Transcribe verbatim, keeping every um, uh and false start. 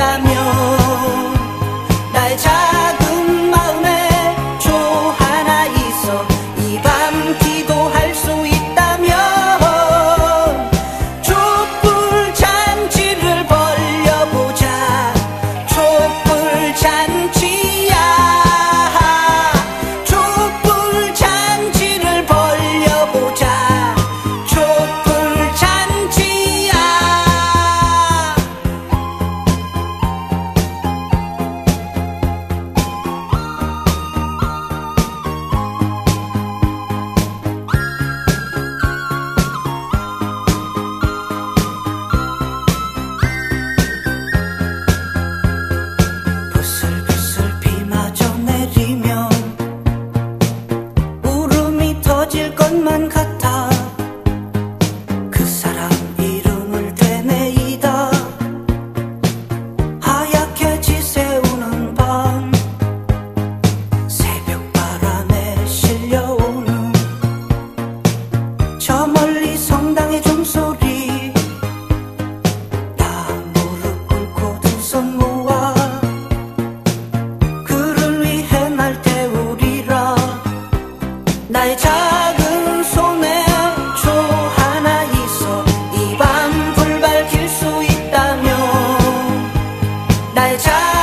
있다면 나의 작은 마음에 초 하나 있어 이 밤 기도할 수 있다면 촛불 잔치를 벌려보자. 촛불 잔치야 촛불 잔치를 벌려보자. 촛불 잔치야. 부슬부슬 비마저 내리면 울음이 터질 것만 같아. 그 사람 이름을 되뇌이다 하얗게 지새우는 밤 새벽 바람에 실려오는 저 멀리 성당의 종소리. 다 무릎 꿇고 두 손 모아 그를 위해 날 태우리라. 나의 작은 손에 초 하나 있어 이 밤 불 밝힐 수 있다면 나의 작은